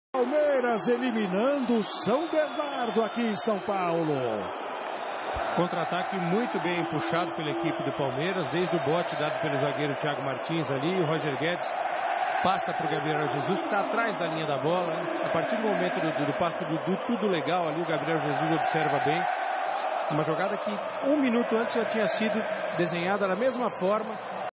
Palmeiras eliminando o São Bernardo aqui em São Paulo. Contra-ataque muito bem puxado pela equipe do Palmeiras, desde o bote dado pelo zagueiro Thiago Martins ali. O Roger Guedes passa para o Gabriel Jesus, que está atrás da linha da bola. A partir do momento do passe do Dudu, tudo legal ali. O Gabriel Jesus observa bem. Uma jogada que 1 minuto antes já tinha sido desenhada da mesma forma.